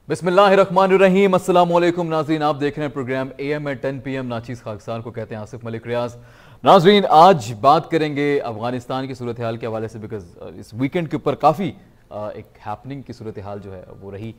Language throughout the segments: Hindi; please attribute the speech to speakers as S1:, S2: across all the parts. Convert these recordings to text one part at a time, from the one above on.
S1: बिस्मिल्लाहिर्रहमानिर्रहीम। अस्सलाम वालेकुम नाज़रीन, आप देख रहे हैं प्रोग्राम AM at 10 PM। नाचीज़ खाकसार को कहते हैं आसिफ मलिक रियाज। नाज़रीन, आज बात करेंगे अफगानिस्तान की सूरत हाल के हवाले से, बिकॉज इस वीकेंड के ऊपर काफ़ी एक हैपनिंग की सूरत हाल जो है वो रही।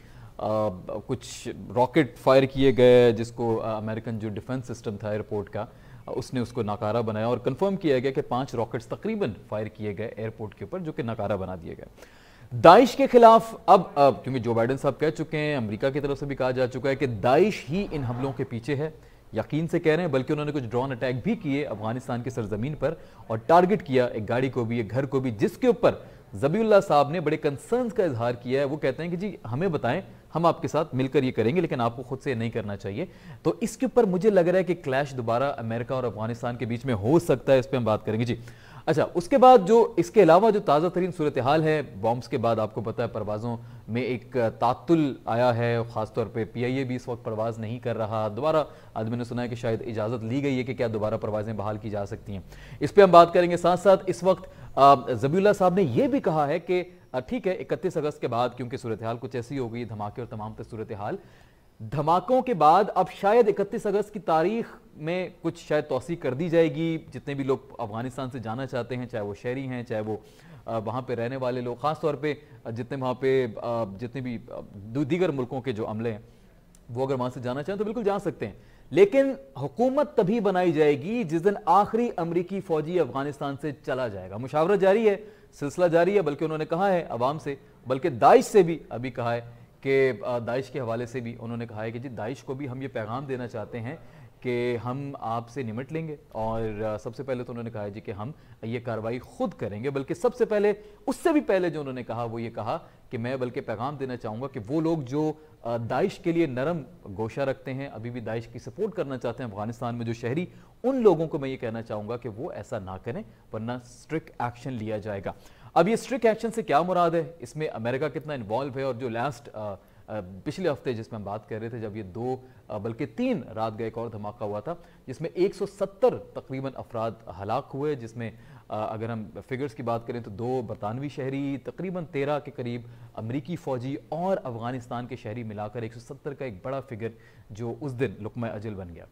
S1: कुछ रॉकेट फायर किए गए जिसको अमेरिकन जो डिफेंस सिस्टम था एयरपोर्ट का, उसने उसको नाकारा बनाया और कंफर्म किया गया कि 5 रॉकेट्स तकरीबन फायर किए गए एयरपोर्ट के ऊपर, जो कि नाकारा बना दिए गए। दाइश के खिलाफ अब क्योंकि जो बाइडन साहब कह चुके हैं, अमेरिका की तरफ से भी कहा जा चुका है कि दाइश ही इन हमलों के पीछे है, यकीन से कह रहे हैं। बल्कि उन्होंने कुछ ड्रोन अटैक भी किए अफगानिस्तान की सरजमीन पर और टारगेट किया एक गाड़ी को भी, एक घर को भी, जिसके ऊपर ज़बीउल्लाह साहब ने बड़े कंसर्न्स का इजहार किया है। वो कहते हैं कि जी हमें बताएं, हम आपके साथ मिलकर ये करेंगे, लेकिन आपको खुद से नहीं करना चाहिए। तो इसके ऊपर मुझे लग रहा है कि क्लैश दोबारा अमेरिका और अफगानिस्तान के बीच में हो सकता है। इस पर हम बात करेंगे जी। अच्छा, उसके बाद जो इसके अलावा जो ताज़ा तरीन सूरत हाल है, बॉम्ब्स के बाद आपको पता है परवाज़ों में एक तातुल आया है। ख़ासतौर पे PIA भी इस वक्त परवाज़ नहीं कर रहा। दोबारा आज मैंने सुना है कि शायद इजाज़त ली गई है कि क्या दोबारा परवाज़ें बहाल की जा सकती हैं। इस पर हम बात करेंगे। साथ साथ इस वक्त ज़बीउल्लाह साहब ने यह भी कहा है कि ठीक है, 31 अगस्त के बाद क्योंकि सूरत हाल कुछ ऐसी हो गई, धमाके और तमाम सूरत हाल, धमाकों के बाद अब शायद 31 अगस्त की तारीख में कुछ शायद तौसीक कर दी जाएगी। जितने भी लोग अफगानिस्तान से जाना चाहते हैं, चाहे वो शहरी हैं, चाहे वो वहाँ पे रहने वाले लोग, ख़ासतौर पे जितने वहाँ पे जितने भी दीगर मुल्कों के जो अमले हैं, वो अगर वहाँ से जाना चाहें तो बिल्कुल जा सकते हैं। लेकिन हुकूमत तभी बनाई जाएगी जिस दिन आखिरी अमरीकी फौजी अफगानिस्तान से चला जाएगा। मुशावरत जारी है, सिलसिला जारी है। बल्कि उन्होंने कहा है अवाम से, बल्कि दाइश से भी अभी कहा है कि दाइश के हवाले से भी उन्होंने कहा है कि जी दाइश को भी हम ये पैगाम देना चाहते हैं कि हम आपसे निमट लेंगे। और सबसे पहले तो उन्होंने कहा है जी कि हम ये कार्रवाई खुद करेंगे। बल्कि सबसे पहले, उससे भी पहले जो उन्होंने कहा वो ये कहा कि मैं बल्कि पैगाम देना चाहूँगा कि वो लोग जो दाइश के लिए नरम गोशा रखते हैं, अभी भी दाइश की सपोर्ट करना चाहते हैं अफगानिस्तान में जो शहरी, उन लोगों को मैं ये कहना चाहूँगा कि वो ऐसा ना करें, वरना स्ट्रिक्ट एक्शन लिया जाएगा। अब ये स्ट्रिक्ट एक्शन से क्या मुराद है, इसमें अमेरिका कितना इन्वॉल्व है, और जो लास्ट पिछले हफ्ते जिसमें हम बात कर रहे थे, जब ये 2 बल्कि 3 रात का एक और धमाका हुआ था जिसमें 170 तकरीबन अफराद हलाक हुए, जिसमें अगर हम फिगर्स की बात करें तो 2 बरतानवी शहरी, तकरीबन 13 के करीब अमरीकी फ़ौजी और अफगानिस्तान के शहरी मिलाकर 170 का एक बड़ा फिगर जो उस दिन लुक़मा अजल बन गया।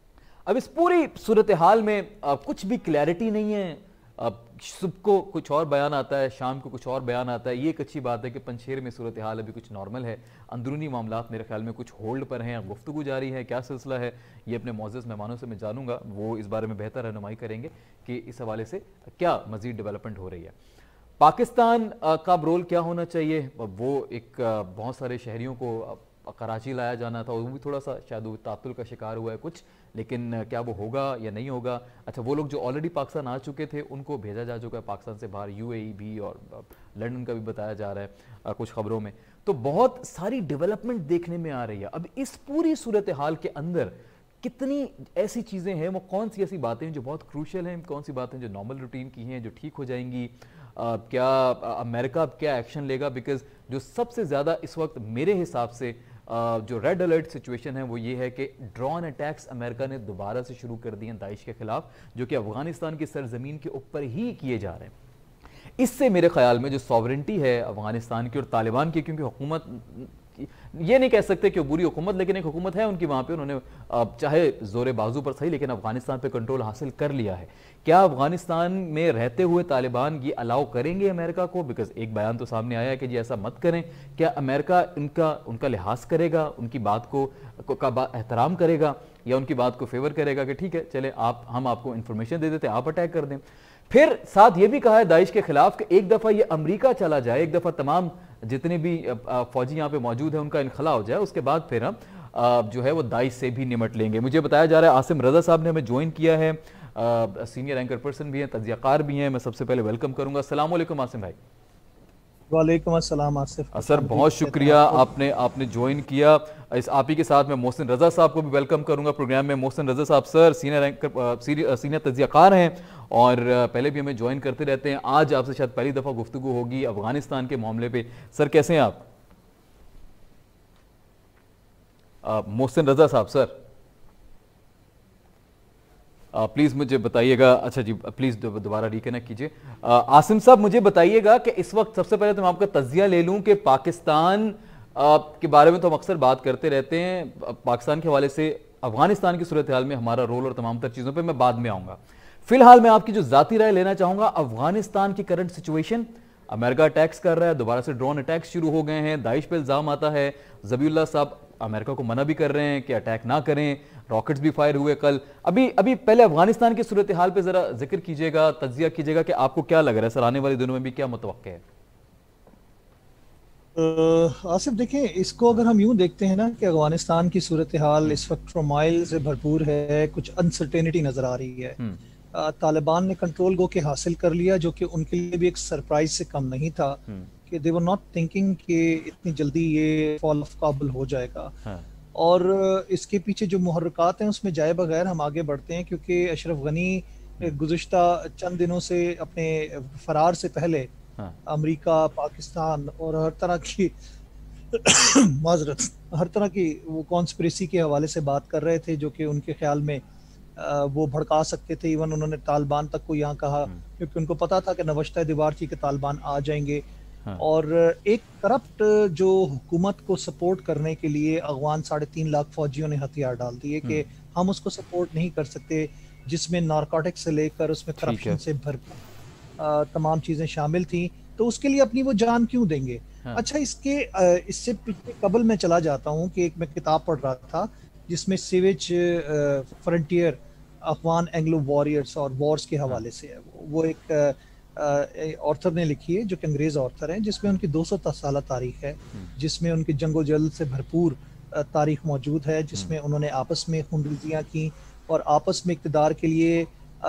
S1: अब इस पूरी सूरत हाल में कुछ भी क्लैरिटी नहीं है। अब सुबह को कुछ और बयान आता है, शाम को कुछ और बयान आता है। ये एक अच्छी बात है कि पंजशेर में सूरत हाल अभी कुछ नॉर्मल है। अंदरूनी मामलात मेरे ख्याल में कुछ होल्ड पर हैं, गुफ्तगू जारी है। क्या सिलसिला है ये अपने मौजूद मेहमानों से मैं जानूंगा, वो इस बारे में बेहतर रहनुमाई करेंगे कि इस हवाले से क्या मजीद डेवलपमेंट हो रही है। पाकिस्तान का रोल क्या होना चाहिए, वो एक बहुत सारे शहरियों को कराची लाया जाना था, वो भी थोड़ा सा शायद वो तातुल का शिकार हुआ है कुछ, लेकिन क्या वो होगा या नहीं होगा। अच्छा, वो लोग जो ऑलरेडी पाकिस्तान आ चुके थे उनको भेजा जा चुका है पाकिस्तान से बाहर, UAE भी, और लंदन का भी बताया जा रहा है कुछ खबरों में। तो बहुत सारी डेवलपमेंट देखने में आ रही है। अब इस पूरी सूरत हाल के अंदर कितनी ऐसी चीज़ें हैं, वो कौन सी ऐसी बातें हैं जो बहुत क्रूशल हैं, कौन सी बातें जो नॉर्मल रूटीन की हैं जो ठीक हो जाएंगी, क्या अमेरिका अब क्या एक्शन लेगा। बिकॉज जो सबसे ज़्यादा इस वक्त मेरे हिसाब से जो रेड अलर्ट सिचुएशन है वो ये है कि ड्रोन अटैक्स अमेरिका ने दोबारा से शुरू कर दिए हैं दाइश के खिलाफ, जो कि अफगानिस्तान की सरजमीन के ऊपर ही किए जा रहे हैं। इससे मेरे ख्याल में जो सॉवरेंटी है अफगानिस्तान की और तालिबान की, क्योंकि हुकूमत ये नहीं कह सकते कि बुरी हुकूमत, लेकिन एक हुकूमत है उनकी वहाँ पे, उन्होंने चाहे जोरे बाजू पर सही लेकिन अफगानिस्तान पे कंट्रोल हासिल कर लिया है। क्या अफगानिस्तान में रहते हुए तालिबान ये अलाउ करेंगे अमेरिका को? बिकॉज एक बयान तो सामने आया है कि जी ऐसा मत करें। क्या अमेरिका उनका लिहाज करेगा, उनकी बात को एहतराम करेगा, या उनकी बात को फेवर करेगा कि ठीक है चले हम आपको इंफॉर्मेशन दे देते हैं, आप अटैक कर दें। फिर साथ ये भी कहा है दाइश के खिलाफ कि एक दफ़ा ये अमरीका चला जाए, एक दफ़ा तमाम जितने भी फौजी यहाँ पे मौजूद है उनका इनखला हो जाए, उसके बाद फिर हम जो है वो दाइश से भी निमट लेंगे। मुझे बताया जा रहा है आसिम रजा साहब ने हमें ज्वाइन किया है, सीनियर एंकर पर्सन भी हैं, तज्ज़ियाकार भी हैं। मैं सबसे पहले वेलकम करूंगा। अस्सलाम वालेकुम आसिम भाई।
S2: वालेकुम अस्सलाम आसिफ।
S1: सर बहुत शुक्रिया आपने ज्वाइन किया। इस आप ही के साथ मैं मोहसिन रजा साहब को भी वेलकम करूंगा प्रोग्राम में। मोहसिन रजा साहब सर सीनियर तज्ज़ियाकार हैं और पहले भी हमें ज्वाइन करते रहते हैं। आज आपसे शायद पहली दफ़ा गुफ्तगू होगी अफगानिस्तान के मामले पे। सर कैसे हैं आप? मोहसिन रजा साहब सर प्लीज़ मुझे बताइएगा। अच्छा जी, प्लीज़ दोबारा रिकनेक्ट कीजिए। आसिम साहब मुझे बताइएगा कि इस वक्त सबसे पहले तो मैं आपका तज्जिया ले लूं कि पाकिस्तान के बारे में तो हम अक्सर बात करते रहते हैं। पाकिस्तान के हवाले से अफगानिस्तान की सूरत हाल में हमारा रोल और तमाम तर चीज़ों पे मैं बाद में आऊँगा। फिलहाल मैं आपकी जो ज़ाती राय लेना चाहूँगा, अफगानिस्तान की करंट सिचुएशन। अमेरिका अटैक्स कर रहा है, दोबारा से ड्रोन अटैक्स शुरू हो गए हैं, दाइश पे इल्ज़ाम आता है, ज़बीउल्लाह साहब अमेरिका को मना भी कर रहे हैं कि अटैक ना करें, रॉकेट्स भी फायर हुए कल। अभी पहले अफगानिस्तान की सूरत हाल पे ज़रा जिक्र कीजिएगा, तज्जिया कीजिएगा कि आपको क्या लग रहा है सर, आने वाले दिनों में भी क्या मुतवक्किल है?
S2: आसिफ देखें, इसको अगर हम यूं देखते हैं ना कि अफगानिस्तान की सूरत हाल इस वक्त ट्रमाइल से भरपूर है, कुछ अनसर्टेनिटी नजर आ रही है। तालिबान ने कंट्रोल गो के हासिल कर लिया, जो कि उनके लिए भी एक सरप्राइज से कम नहीं था कि दे वर नॉट थिंकिंग कि इतनी जल्दी ये फॉल ऑफ काबुल हो जाएगा। और इसके पीछे जो मुहर्रिकात हैं उसमें जाए बगैर हम आगे बढ़ते हैं, क्योंकि अशरफ गनी गुज़िश्ता चंद दिनों से अपने फरार से पहले अमेरिका, पाकिस्तान और हर तरह की माजरत हर तरह की वो कॉन्स्पिरेसी के हवाले से बात कर रहे थे, जो कि उनके ख्याल में वो भड़का सकते थे। इवन उन्होंने तालिबान तक को यहाँ कहा, क्योंकि उनको पता था कि नवश्ता दीवार थी कि तालिबान आ जाएंगे। और एक करप्ट जो हुकूमत को सपोर्ट करने के लिए अफगान 3.5 लाख फौजियों ने हथियार डाल दिए कि हम उसको सपोर्ट नहीं कर सकते, जिसमें नारकोटिक्स से लेकर उसमें करप्शन से भरपूर तमाम चीजें शामिल थी, तो उसके लिए अपनी वो जान क्यों देंगे। अच्छा, इससे पीछे कबल मैं चला जाता हूँ कि एक मैं किताब पढ़ रहा था जिसमें savage frontier Afghan Anglo warriors और वॉर्स के हवाले से है। वो एक ऑर्थर ने लिखी है, जो कि अंग्रेज ऑर्थर हैं, जिसमें उनकी 200 साल तारीख है, जिसमें उनकी जंगो जल से भरपूर तारीख मौजूद है, जिसमें उन्होंने आपस में खूनरेज़ियाँ की और आपस में इक़्तिदार के लिए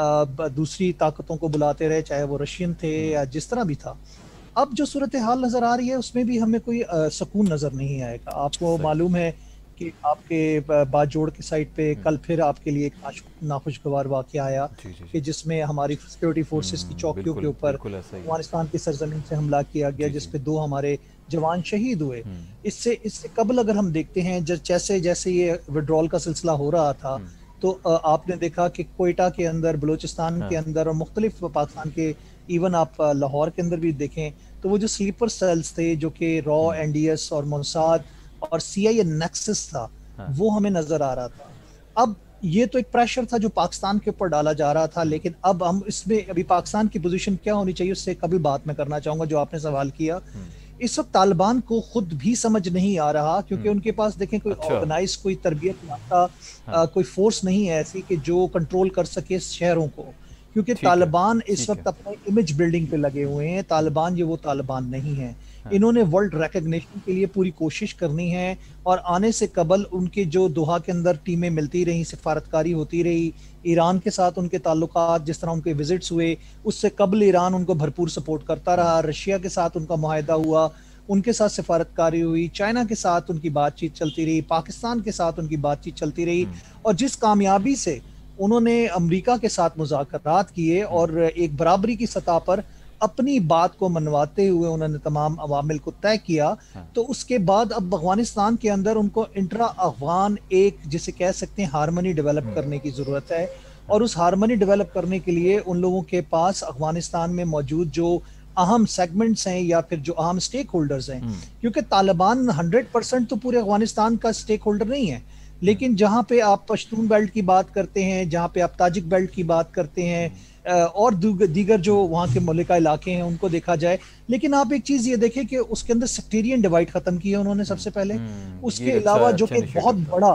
S2: दूसरी ताकतों को बुलाते रहे, चाहे वो रशियन थे या जिस तरह भी था। अब जो सूरत हाल नज़र आ रही है उसमें भी हमें कोई सुकून नज़र नहीं आएगा। आपको मालूम है कि आपके बाजोड़ की साइड पे कल फिर आपके लिए एक नाखुशगवार वाक़या आया कि जिसमें हमारी सिक्योरिटी फोर्सेस की चौकियों के ऊपर अफगानिस्तान की सरजमीन से हमला किया गया, जिसपे 2 हमारे जवान शहीद हुए। इससे कबल अगर हम देखते हैं, जैसे जैसे ये विड्रॉल का सिलसिला हो रहा था, तो आपने देखा कि कोयटा के अंदर, बलूचिस्तान के अंदर और मुख्तलिफ पाकिस्तान के, इवन आप लाहौर के अंदर भी देखें तो वो जो स्लीपर सेल्स थे, जो कि रॉ, एनडीएस और मोसाद और सीआईए नेक्सस था, वो हमें नजर आ रहा था। अब ये तो एक प्रेशर था जो पाकिस्तान के ऊपर डाला जा रहा था, लेकिन अब हम इसमें अभी पाकिस्तान की पोजीशन क्या होनी चाहिए उससे कभी बात मैं करना चाहूंगा, जो आपने सवाल किया। इस वक्त तालिबान को खुद भी समझ नहीं आ रहा, क्योंकि उनके पास देखें कोई ऑर्गेनाइज, कोई तरबियत याफ्ता कोई फोर्स नहीं है ऐसी कि जो कंट्रोल कर सके शहरों को, क्योंकि तालिबान इस वक्त अपने इमेज बिल्डिंग पे लगे हुए हैं। तालिबान ये वो तालिबान नहीं है। इन्होंने वर्ल्ड रिकॉग्निशन के लिए पूरी कोशिश करनी है, और आने से कबल उनके जो दोहा के अंदर टीमें मिलती रही, सिफारतकारी होती रही, ईरान के साथ उनके ताल्लुकात, जिस तरह उनके विजिट्स हुए, उससे कबल ईरान उनको भरपूर सपोर्ट करता रहा। रशिया के साथ उनका मुआहदा हुआ, उनके साथ सिफारतकारी हुई, चाइना के साथ उनकी बातचीत चलती रही, पाकिस्तान के साथ उनकी बातचीत चलती रही, और जिस कामयाबी से उन्होंने अमेरिका के साथ मुज़ाकरात किए और एक बराबरी की सतह पर अपनी बात को मनवाते हुए उन्होंने तमाम अवामिल को तय किया, तो उसके बाद अब अफगानिस्तान के अंदर उनको इंट्रा अफगान एक, जिसे कह सकते हैं, हारमनी डेवलप करने की ज़रूरत है। और उस हारमनी डेवलप करने के लिए उन लोगों के पास अफगानिस्तान में मौजूद जो अहम सेगमेंट्स हैं या फिर जो अहम स्टेक होल्डर्स हैं, क्योंकि तालिबान 100% तो पूरे अफगानिस्तान का स्टेक होल्डर नहीं है, लेकिन जहाँ पे आप पश्तून बेल्ट की बात करते हैं, जहाँ पे आप ताजिक बेल्ट की बात करते हैं, और दीगर जो वहाँ के मलिका इलाके हैं उनको देखा जाए, लेकिन आप एक चीज ये देखें कि उसके अंदर सेक्टेरियन डिवाइड खत्म किया उन्होंने सबसे पहले। उसके अलावा जो कि बहुत बड़ा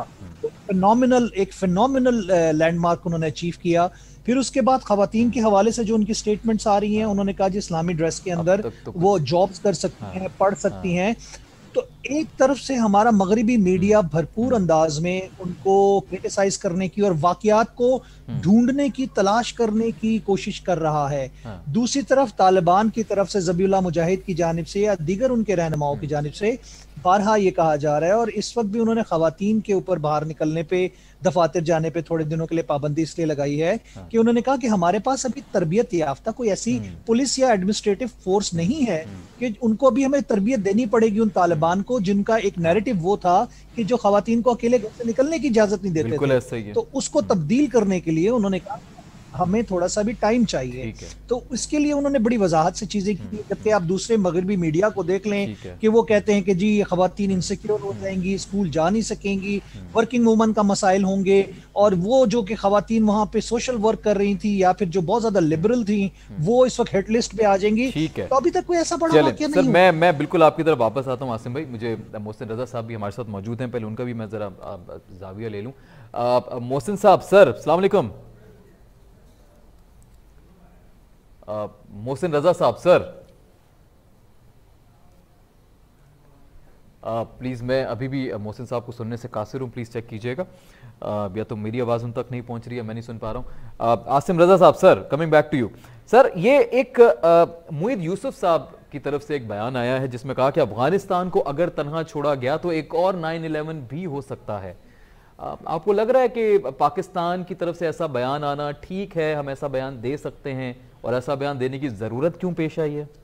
S2: फिनोमिनल लैंडमार्क उन्होंने अचीव किया। फिर उसके बाद खवातीन के हवाले से जो उनकी स्टेटमेंट्स आ रही हैं, उन्होंने कहा जी इस्लामी ड्रेस के अंदर वो जॉब्स कर सकती हैं, पढ़ सकती हैं। तो एक तरफ से हमारा मगरिबी मीडिया भरपूर अंदाज में उनको क्रिटिसाइज करने की और वाकयात को ढूंढने की, तलाश करने की कोशिश कर रहा है। दूसरी तरफ तालिबान की तरफ से ज़बीउल्लाह मुजाहिद की जानिब से या दीगर उनके रहनुमाओं की जानिब से बारहा ये कहा जा रहा है, और इस वक्त भी उन्होंने खवातीन के ऊपर बाहर निकलने पे, दफातर जाने पे थोड़े दिनों के लिए पाबंदी इसलिए लगाई है कि उन्होंने कहा कि हमारे पास अभी तरबियत याफ्ता कोई ऐसी पुलिस या एडमिनिस्ट्रेटिव फोर्स नहीं है कि उनको अभी हमें तरबियत देनी पड़ेगी उन तालिबान को, जिनका एक नैरेटिव वो था कि जो खवातीन को अकेले घर से निकलने की इजाजत नहीं देते थे। तो उसको तब्दील करने के लिए उन्होंने कहा हमें थोड़ा सा भी टाइम चाहिए। तो इसके लिए उन्होंने बड़ी वजाहत से चीजें की, जबकि आप दूसरे मगरबी मीडिया को देख लें कि वो कहते हैं कि जी खवातीन इनसिक्योर हो जाएंगी, स्कूल जा नहीं सकेंगी, वर्किंग वूमन का मसाइल होंगे, और वो जो कि खवातीन वहां पे सोशल वर्क कर रही थी या फिर जो बहुत ज्यादा लिबरल थी वो इस वक्त हिट लिस्ट पे आ जाएंगी। तो अभी तक कोई ऐसा बड़ा वाकया नहीं
S1: हुआ। मैं बिल्कुल आपकी तरफ वापस आता हूँ आसिम भाई। मुझे मोहसिन रजा साहब भी हमारे साथ मौजूद हैं, पहले उनका भी मैं जरा जाविया ले लूं। मोहसिन साहब सर, अस्सलाम वालेकुम। मोहसिन रजा साहब सर, प्लीज़ मैं अभी भी मोहसिन साहब को सुनने से कासिर हूँ, प्लीज़ चेक कीजिएगा। या तो मेरी आवाज़ उन तक नहीं पहुँच रही है, मैं नहीं सुन पा रहा हूँ। आसिम रजा साहब sir, coming back to you sir, ये एक मुईद यूसुफ साहब की तरफ से एक बयान आया है जिसमें कहा कि अफगानिस्तान को अगर तनहा छोड़ा गया तो एक और 9/11 भी हो सकता है। आपको लग रहा है कि पाकिस्तान की तरफ से ऐसा बयान आना ठीक है, हम ऐसा बयान दे सकते हैं, और ऐसा बयान देने की ज़रूरत क्यों पेश आई है?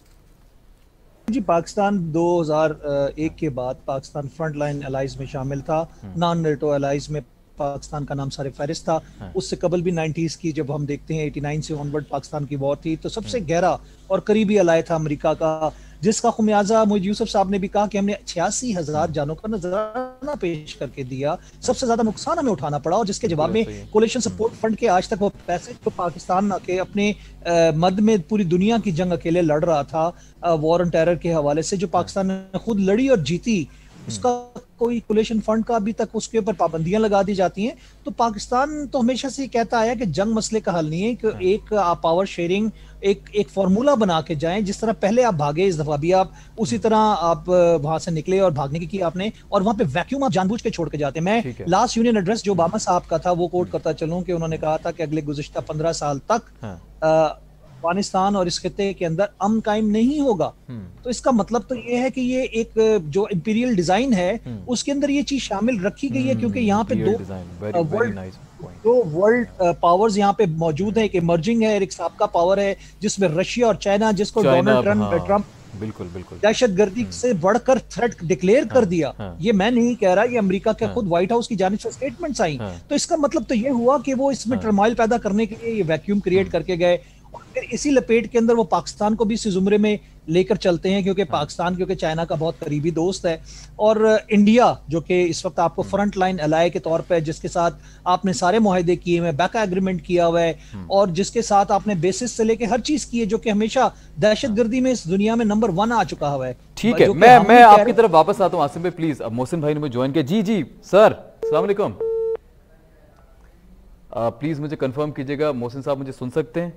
S2: जी, पाकिस्तान 2001 के बाद पाकिस्तान फ्रंट लाइन अलाइज में शामिल था, नॉन नेटो अलाइज में पाकिस्तान का नाम सारे फहरिस्त था। उससे कबल भी 90s की जब हम देखते हैं 89 से ऑनवर्ड पाकिस्तान की वॉर थी, तो सबसे गहरा और करीबी अलाय था अमेरिका का, जिसका खुमियाजा मुईद यूसुफ साहब ने भी कहा कि हमने 86,000 जानों का नजराना पेश करके दिया, सबसे ज्यादा नुकसान हमें उठाना पड़ा, और जिसके जवाब में कोलिशन सपोर्ट फंड के आज तक वो पैसे जो पाकिस्तान के अपने मद में पूरी दुनिया की जंग अकेले लड़ रहा था वॉर ऑन टेरर के हवाले से, जो पाकिस्तान ने खुद लड़ी और जीती, उसका कोई कोलिशन फंड का अभी तक उसके ऊपर पाबंदियां लगा दी जाती हैं। तो पाकिस्तान तो हमेशा से कहता आया कि जंग मसले का हल नहीं है, कि एक आप पावर शेयरिंग एक फॉर्मूला बना के जाएं, जिस तरह पहले आप भागे, इस दफा भी आप उसी तरह आप वहां से निकले और भागने की आपने, और वहां पे वैक्यूम आप जानबूझ के छोड़ के जाते हैं। मैं लास्ट यूनियन एड्रेस जो ओबामा साहब का था वो कोट करता चलूं कि उन्होंने कहा था कि अगले गुज़िश्ता 15 साल तक अफगानिस्तान और इस खिते के अंदर अमन कायम नहीं होगा। तो इसका मतलब तो ये है कि ये एक जो इंपीरियल डिजाइन है उसके अंदर ये चीज शामिल रखी गई है, क्योंकि यहाँ पे दो वर्ल्ड पावर्स यहाँ पे मौजूद है, एक इमर्जिंग है, एक साबका पावर है जिसमें रशिया और चाइना, जिसको डोनाल्ड ट्रंप
S1: बिल्कुल बिल्कुल
S2: दहशतगर्दी से बढ़कर थ्रेट डिक्लेयर कर दिया। ये मैं नहीं कह रहा, ये अमेरिका के खुद व्हाइट हाउस की जानिब से स्टेटमेंट्स आई। तो इसका मतलब तो ये हुआ कि वो इसमें टर्मोइल पैदा करने के लिए ये वैक्यूम क्रिएट करके गए, और फिर इसी लपेट के अंदर वो पाकिस्तान को भी इसी जुमरे में लेकर चलते हैं, क्योंकि पाकिस्तान क्योंकि चाइना का बहुत करीबी दोस्त है, और इंडिया जो कि इस वक्त आपको फ्रंट लाइन अलाय के तौर पे, जिसके साथ आपने सारे मुआहदे किए हुए, बैका एग्रीमेंट किया हुआ है, और जिसके साथ आपने बेसिस से लेके हर चीज की है, जो कि हमेशा दहशतगर्दी में इस दुनिया में नंबर 1 आ चुका हुआ है।
S1: ठीक है, मैं आपकी तरफ वापस आता हूँ आसिम भाई, प्लीज। अब मोहसिन भाई ने मुझे ज्वाइन किया। जी सर, अस्सलाम वालेकुम। प्लीज मुझे कंफर्म कीजिएगा, मोहसिन साहब मुझे सुन सकते हैं?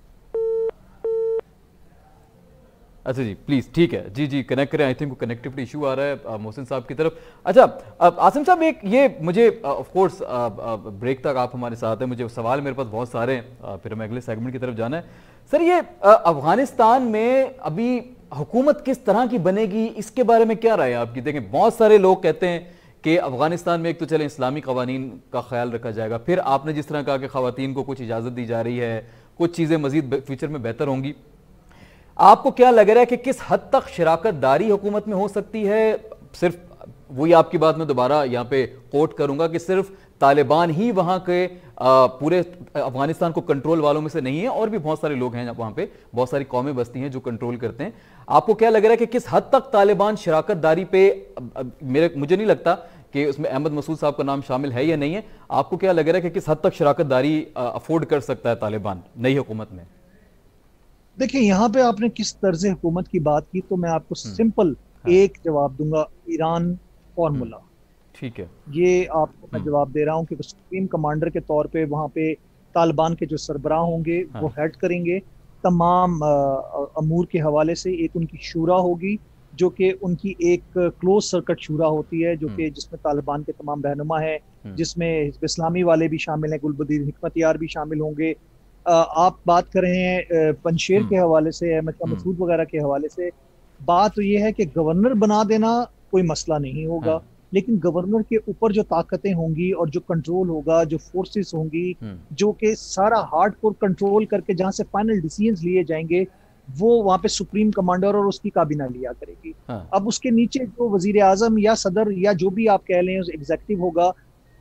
S1: अच्छा जी, प्लीज, ठीक है जी कनेक्ट करें। आई थिंक कनेक्टिविटी इशू आ रहा है मोहसिन साहब की तरफ। अच्छा आसिम साहब, एक ये मुझे ऑफ कोर्स ब्रेक तक आप हमारे साथ हैं, मुझे सवाल मेरे पास बहुत सारे हैं, फिर हमें अगले सेगमेंट की तरफ जाना है। सर, ये अफगानिस्तान में अभी हुकूमत किस तरह की बनेगी, इसके बारे में क्या राय है आपकी? देखें, बहुत सारे लोग कहते हैं कि अफगानिस्तान में एक तो चले इस्लामी कवानीन का ख्याल रखा जाएगा, फिर आपने जिस तरह कहा कि खवातीन को कुछ इजाज़त दी जा रही है, कुछ चीज़ें मजीद फ्यूचर में बेहतर होंगी। आपको क्या लग रहा है कि किस हद तक शराकत दारी हुकूमत में हो सकती है? सिर्फ वही आपकी बात मैं दोबारा यहाँ पे कोट करूंगा कि सिर्फ तालिबान ही वहाँ के पूरे अफगानिस्तान को कंट्रोल वालों में से नहीं है, और भी बहुत सारे लोग हैं वहाँ पे, बहुत सारी कौमें बस्ती हैं जो कंट्रोल करते हैं। आपको क्या लग रहा है कि किस हद तक तालिबान शराकत दारी पे, मुझे नहीं लगता कि उसमें अहमद मसूद साहब का नाम शामिल है या नहीं है, आपको क्या लग रहा है कि किस हद तक शराकत दारी अफोर्ड कर सकता है तालिबान नई हुकूमत में?
S2: देखिए, यहाँ पे आपने किस तर्ज हुकूमत की बात की, तो मैं आपको सिंपल एक जवाब दूंगा, ईरान फॉर्मूला।
S1: ठीक है,
S2: ये आपको मैं जवाब दे रहा हूँ कि सुप्रीम कमांडर के तौर पे वहाँ पे तालिबान के जो सरबराह होंगे वो हेड करेंगे तमाम अमूर के हवाले से। एक उनकी शूरा होगी जो कि उनकी एक क्लोज सर्किट शूरा होती है, जो कि जिसमें तालिबान के तमाम रहनुमा है, जिसमें हिज़्ब इस्लामी वाले भी शामिल हैं, गुलबदीन हिकमत यार भी शामिल होंगे। आप बात कर रहे हैं पंशेर के हवाले से, अहमद मसूद वगैरह के हवाले से, बात तो ये है कि गवर्नर बना देना कोई मसला नहीं होगा, लेकिन गवर्नर के ऊपर जो ताकतें होंगी और जो कंट्रोल होगा, जो फोर्सेस होंगी, जो कि सारा हार्डकोर कंट्रोल करके जहां से फाइनल डिसीजंस लिए जाएंगे, वो वहां पे सुप्रीम कमांडर और उसकी काबीना लिया करेगी। अब उसके नीचे जो वजीर आजम या सदर या जो भी आप कह लें एग्जीक्यूटिव होगा,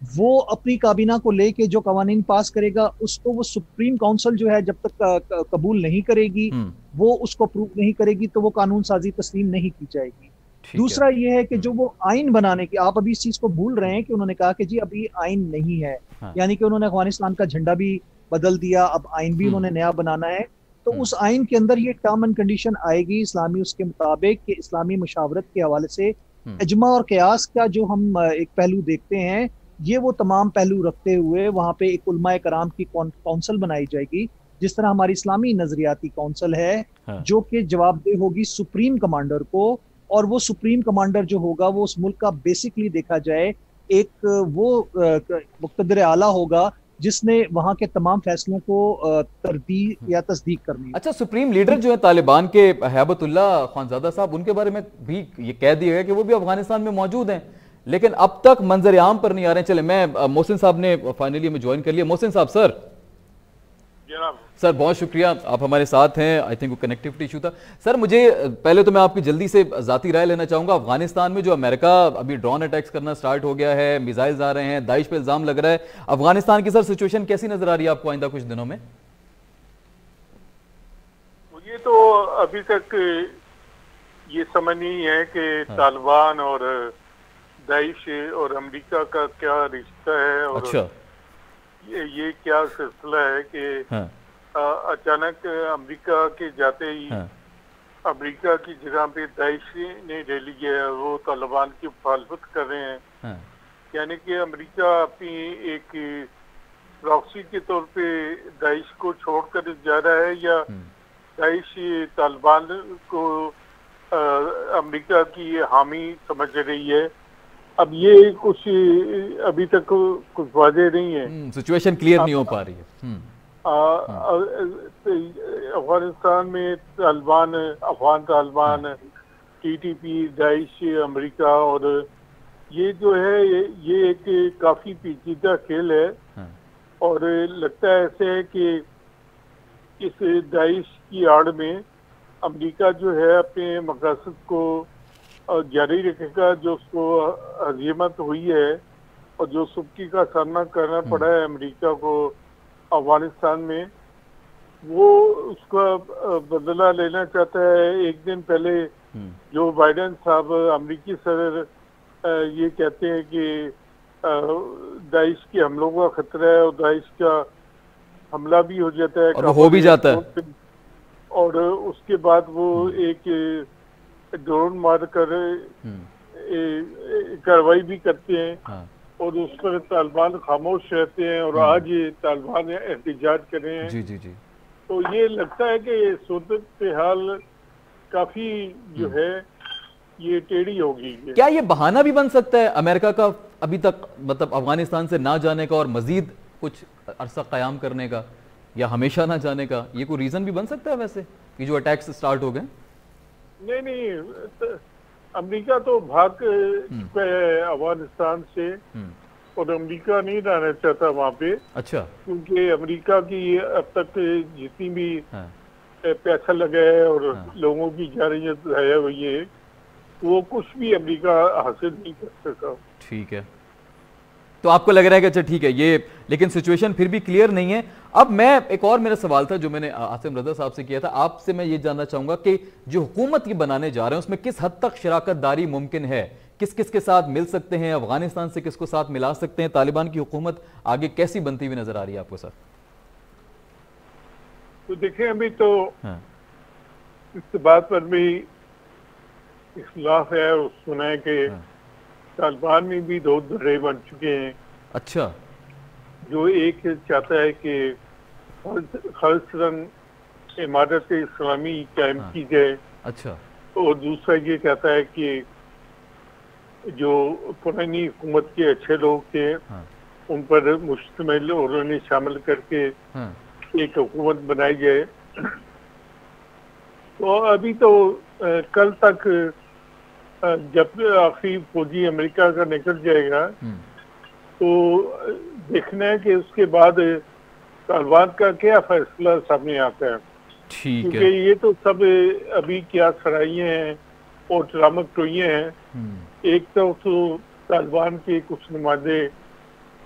S2: वो अपनी काबीना को लेके जो कवानीन पास करेगा उसको वो सुप्रीम काउंसिल जो है जब तक कबूल नहीं करेगी, वो उसको अप्रूव नहीं करेगी, तो वो कानून साजी तस्लीम नहीं की जाएगी।
S1: ठीक है।
S2: दूसरा ये है कि जो वो आइन बनाने की, आप अभी इस चीज को भूल रहे हैं कि उन्होंने कहा कि जी अभी आइन नहीं है,
S1: हाँ।
S2: यानी कि उन्होंने अफगानिस्तान का झंडा भी बदल दिया, अब आइन भी उन्होंने नया बनाना है। तो उस आइन के अंदर ये टर्म एंड कंडीशन आएगी इस्लामी उसके मुताबिक कि इस्लामी मुशावरत के हवाले से इजमा और कयास का जो हम एक पहलू देखते हैं, ये वो तमाम पहलू रखते हुए वहां पे एक उलमाए कराम की काउंसिल बनाई जाएगी, जिस तरह हमारी इस्लामी नजरियाती काउंसिल है, जो कि जवाबदेह होगी सुप्रीम कमांडर को। और वो सुप्रीम कमांडर जो होगा वो उस मुल्क का बेसिकली देखा जाए एक वो मुक़्तदर आला होगा जिसने वहां के तमाम फैसलों को तरदीद या तस्दीक करनी।
S1: अच्छा, सुप्रीम लीडर जो है तालिबान के हैबतुल्लाह खानजादा साहब, उनके बारे में भी ये कह दिया गया कि वो भी अफगानिस्तान में मौजूद हैं, लेकिन अब तक मंजर आम पर नहीं आ रहे हैं। चले, मैं मोहसिन साहब ने फाइनली हमें ज्वाइन कर लिया। मोहसिन साहब, सर बहुत शुक्रिया, आप हमारे साथ हैं। आई थिंक वो कनेक्टिविटी इशू था। सर मुझे पहले तो मैं आपकी जल्दी से जाती राय लेना चाहूंगा। अफगानिस्तान में जो अमेरिका अभी ड्रोन अटैक्स करना स्टार्ट हो गया है, मिसाइल्स आ रहे हैं, दाइश पे इल्जाम लग रहा है, अफगानिस्तान की सर सिचुएशन कैसी नजर आ रही है आपको आइंदा कुछ दिनों में?
S3: मुझे तो अभी तक ये समझ नहीं है कि तालिबान और दाइश और अमेरिका का क्या रिश्ता है, और
S1: अच्छा,
S3: ये क्या सिलसिला है कि अचानक अमेरिका के जाते ही अमेरिका की जगह पे दाइश ने ले लिया है, वो तालिबान की मुखालफत कर रहे हैं। यानी कि अमेरिका अपनी एक प्रॉक्सी के तौर पे दाइश को छोड़कर जा रहा है, या दाइश तालिबान को अमेरिका की हामी समझ रही है। अब ये कुछ अभी तक कुछ वाज़ेह नहीं है,
S1: सिचुएशन क्लियर नहीं हो पा रही है।
S3: अफगानिस्तान में Afghan Taliban, TTP, Daesh, America, और ये जो है ये एक काफी पेचीदा खेल है। और लगता है ऐसे है कि इस दाइश की आड़ में अमेरिका जो है अपने मकसद को जारी रखेगा। जो उसको हजीमत हुई है और जो सुबकी का सामना करना पड़ा है अमेरिका को अफगानिस्तान में, वो उसका बदला लेना चाहता है। एक दिन पहले जो बाइडेन साहब अमेरिकी सदर ये कहते हैं कि दाइश के हमलों का खतरा है, और दाइश का हमला भी हो जाता है,
S1: और हो भी जाता है,
S3: और उसके बाद वो एक ड्रोन मार कर कार्रवाई भी करते हैं। और उस पर तालिबान खामोश रहते हैं, और आज ये तालिबान एहतजाज कर रहे हैं।
S1: जी जी जी।
S3: तो ये लगता है कि सूरत हाल काफी जो है ये टेढ़ी होगी।
S1: क्या ये बहाना भी बन सकता है अमेरिका का अभी तक मतलब अफगानिस्तान से ना जाने का और मजीद कुछ अरसा कयाम करने का, या हमेशा ना जाने का? ये कोई रीजन भी बन सकता है वैसे कि जो अटैक्स स्टार्ट हो गए?
S3: नहीं, अमेरिका तो भाग चुका है अफगानिस्तान से, और अमेरिका नहीं रहना चाहता वहाँ पे।
S1: अच्छा।
S3: क्योंकि अमेरिका की अब तक जितनी भी पैसा लगा है और लोगों की जारियत जाया हुई है, वो कुछ भी अमेरिका हासिल नहीं कर सका।
S1: ठीक है, तो आपको लग रहा है कि अच्छा ठीक है ये, लेकिन सिचुएशन फिर भी क्लियर नहीं है। अब मैं एक और मेरा सवाल था जो मैंने आसिम रजा साहब से किया था, आपसे मैं ये जानना चाहूंगा कि जो हुकूमत ये बनाने जा रहे हैं उसमें किस हद तक शराकत दारी मुमकिन है, किस किस के साथ मिल सकते हैं, अफगानिस्तान से किसको साथ मिला सकते हैं, तालिबान की हुकूमत आगे कैसी बनती हुई नजर आ रही है आपको सर?
S3: तो देखें, अभी तो इस बात पर भी इख्तिलाफ है, सुना है कि तालिबान में भी दो धड़े बन चुके हैं।
S1: अच्छा।
S3: जो एक चाहता है कि खालिस्तान इमारत इस्लामी कायम की जाए।
S1: अच्छा।
S3: और दूसरा ये कहता है कि जो पुरानी हुकूमत के अच्छे लोग थे उन पर मुश्तमिल और उन्हें शामिल करके एक हुकूमत बनाई जाए। तो अभी तो कल तक जब आखिरी फौजी अमेरिका का निकल जाएगा तो देखना है कि उसके बाद तालिबान का क्या फैसला सामने आता है।
S1: ठीक है।
S3: क्योंकि ये तो सब अभी क्या सराइयाँ हैं और ड्रामा टोइयाँ हैं। एक तो तालिबान के कुछ नुमाइंदे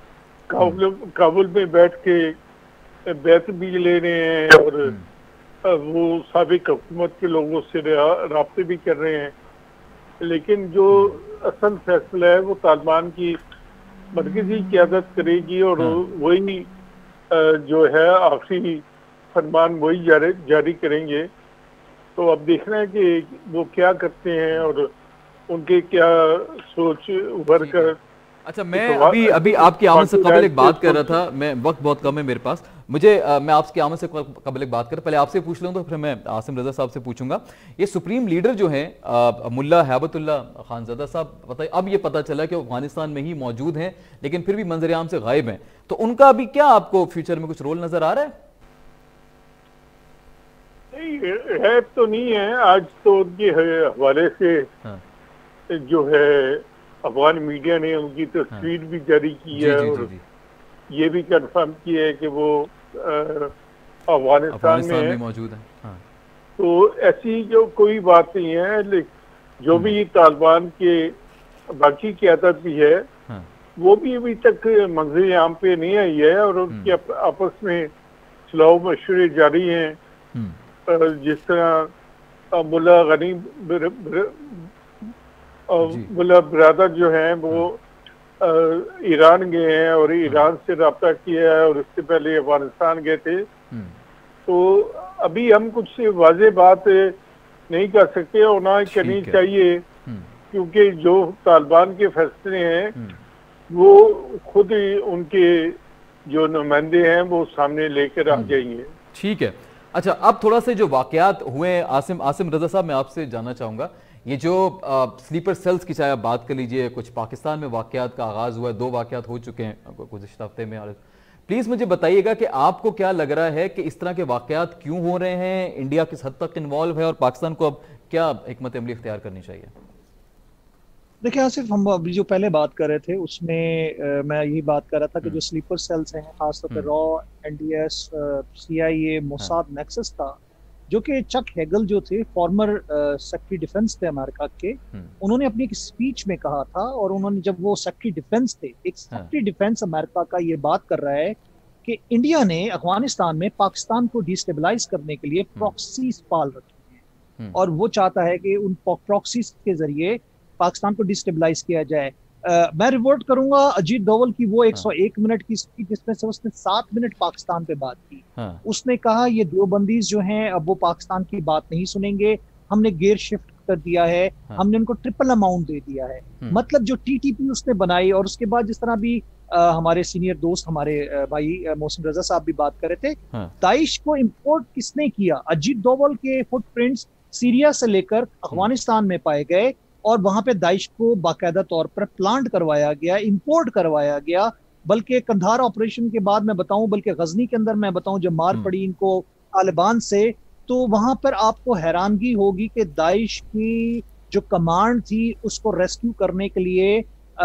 S3: काबुल में बैठ के बैत भी ले रहे हैं और वो साबिक हुकूमत के लोगों से राब्ते भी कर रहे हैं, लेकिन जो असल फैसला है वो तालिबान की मरकजी क़यादत करेगी और वही जो है आखिरी फरमान वही जारी करेंगे। तो अब देखना है कि वो क्या करते हैं और उनके क्या सोच उभर कर।
S1: अच्छा, मैं अभी आपकी आमद से कबल एक बात कर रहा था, मैं वक्त बहुत कम है मेरे पास, मैं आपकी आमद से कबल एक बात कर, पहले आपसे पूछ लूँ तो फिर मैं आसिम रजा साहब से पूछूंगा। ये सुप्रीम लीडर जो हैं मुल्ला हैबतुल्ला खानज़ादा साहब, बताइए, अब ये पता चला कि अफगानिस्तान में ही मौजूद हैं लेकिन फिर भी मंजर आम से गायब हैं, तो उनका अभी क्या आपको फ्यूचर में कुछ रोल नजर आ रहा है?
S3: है तो नहीं है, आज तो उनके हवाले से जो है अफगान मीडिया ने उनकी तस्वीर भी जारी की है और ये भी कंफर्म किया है कि वो अफगानिस्तान में
S1: मौजूद है।
S3: तो ऐसी जो कोई बात नहीं है, जो भी तालिबान के बाकी क़यादत भी है वो भी अभी तक मंज़िल आम पे नहीं आई है और उनके आपस में सलाह मशवरे जारी हैं। जिस तरह मुल्ला गनी मुल्ला बरादर जो हैं वो ईरान गए हैं और ईरान से रब्ता किया है और उससे पहले अफगानिस्तान गए थे। तो अभी हम कुछ वाज़ेह बात नहीं कर सकते और ना करनी चाहिए, क्योंकि जो तालिबान के फैसले हैं वो खुद ही उनके जो नुमाइंदे हैं वो सामने लेकर आ जाएंगे।
S1: ठीक है। अच्छा, अब थोड़ा से जो वाकयात हुए आसिम रजा साहब, मैं आपसे जानना चाहूँगा, ये जो स्लीपर सेल्स की चाहे आप बात कर लीजिए, कुछ पाकिस्तान में वाकयात का आगाज़ हुआ है, 2 वाकयात हो चुके हैं गुज़िश्ता हफ्ते में, और प्लीज़ मुझे बताइएगा कि आपको क्या लग रहा है कि इस तरह के वाकयात क्यों हो रहे हैं, इंडिया किस हद तक इन्वॉल्व है और पाकिस्तान को अब क्या हिकमत अमली इख्तियार करनी चाहिए?
S2: देखिए आसिफ, हम अभी जो पहले बात कर रहे थे उसमें मैं यही बात कर रहा था कि जो स्लीपर सेल्स हैं, खासतौर पर रॉ, एनडीएस, सीआईए, मोसाद, नेक्सस था, जो कि चक हेगल जो थे फॉर्मर सेक्रेटरी डिफेंस थे अमेरिका के, उन्होंने अपनी एक स्पीच में कहा था, और उन्होंने जब वो सेक्रेटरी डिफेंस थे, एक सेक्रेटरी डिफेंस अमेरिका का ये बात कर रहा है कि इंडिया ने अफगानिस्तान में पाकिस्तान को डिस्टेबलाइज करने के लिए प्रॉक्सीज पाल रखी हैं और वो चाहता है कि उन प्रॉक्सीज के जरिए पाकिस्तान को डिस्टेबलाइज किया जाए। मैं रिवर्ट करूंगा अजीत डोवल की वो 101 मिनट की स्पीच जिसमें से उसने 7 मिनट पाकिस्तान पे बात की। उसने कहा ये देवबंदीज जो हैं अब वो पाकिस्तान की बात नहीं सुनेंगे, हमने गेयर शिफ्ट कर दिया है, हमने उनको ट्रिपल अमाउंट दे दिया है। मतलब जो टीटीपी उसने बनाई, और उसके बाद जिस तरह भी हमारे सीनियर दोस्त हमारे भाई मोहसिन रजा साहब भी बात कर रहे थे, दाइश को इम्पोर्ट किसने किया? अजीत डोवल के फुटप्रिंट्स सीरिया से लेकर अफगानिस्तान में पाए गए और वहां पे दाइश को बाकायदा तौर पर प्लांट करवाया गया, इंपोर्ट करवाया गया। बल्कि कंधार ऑपरेशन के बाद मैं बताऊं, बल्कि गजनी के अंदर मैं बताऊं, जब मार पड़ी इनको तालिबान से, तो वहां पर आपको हैरानगी होगी कि दाइश की जो कमांड थी उसको रेस्क्यू करने के लिए